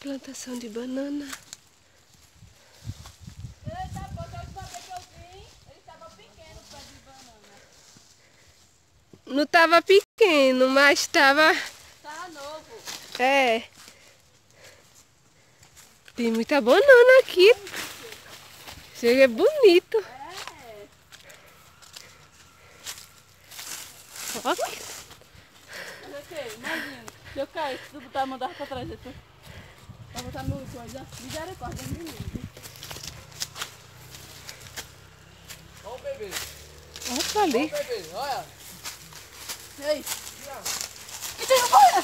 plantação de banana. Eita, pô, a última vez que eu vim, ele estava pequeno o pé de banana. Não estava pequeno, mas estava... Tá novo. É. Tem muita banana aqui. Chega, é bonito. É. Ó. Mas o quê? Imagina. Se eu cair, se tu botar a mão dava pra trás, tu vai botar meu coisa. Misericórdia, menino. Olha o bebê. Olha pra ali. Olha o bebê, olha. Ei. Que tem banana?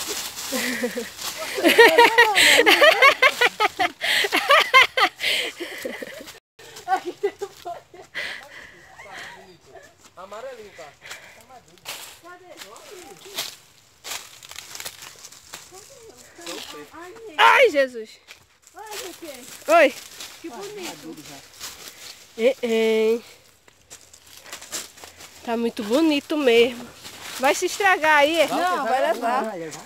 Aqui tem banana. Amarelinho, tá? Cadê? Ai, Jesus. Olha aqui. Oi. Que bonito. Tá muito bonito mesmo. Vai se estragar aí. Não, vai levar.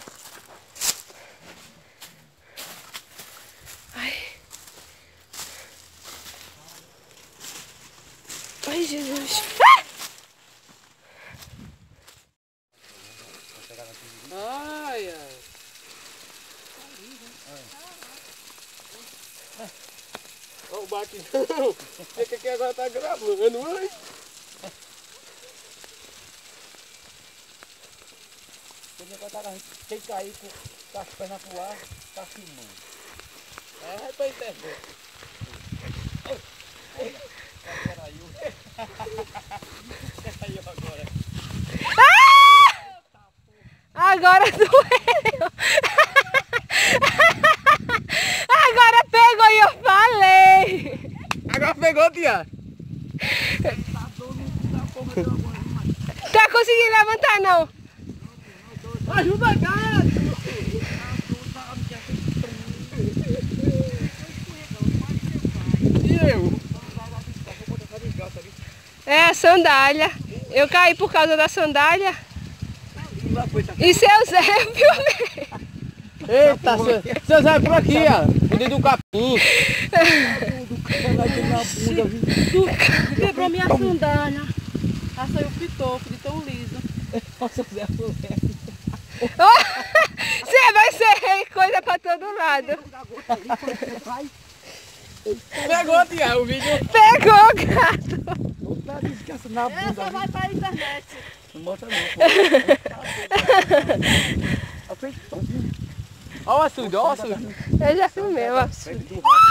Ai, Jesus. Ai, ai. Olha o batidão. Fica que agora tá gravando, mãe. Quando o negócio tem que cair com as pernas pro ar, tá filmando. É, vai pra internet. Caiu agora. Agora doeu. Agora pegou e eu falei. Agora pegou, tia. Tá conseguindo levantar não? Ajuda, gato. E eu? É a sandália. Eu caí por causa da sandália. E seu Zé, viu? Eita, seu Zé por aqui, ó. Menino do capim. Quebrou minha sandália. Ah, saiu o pitoco de tão liso. Você vai ser coisa pra todo lado. Pegou, tia, o vídeo. Pegou, gato. Essa vai pra internet. Não mostra não, pô. Olha o açude, olha o açude. Eu já filmei o açude.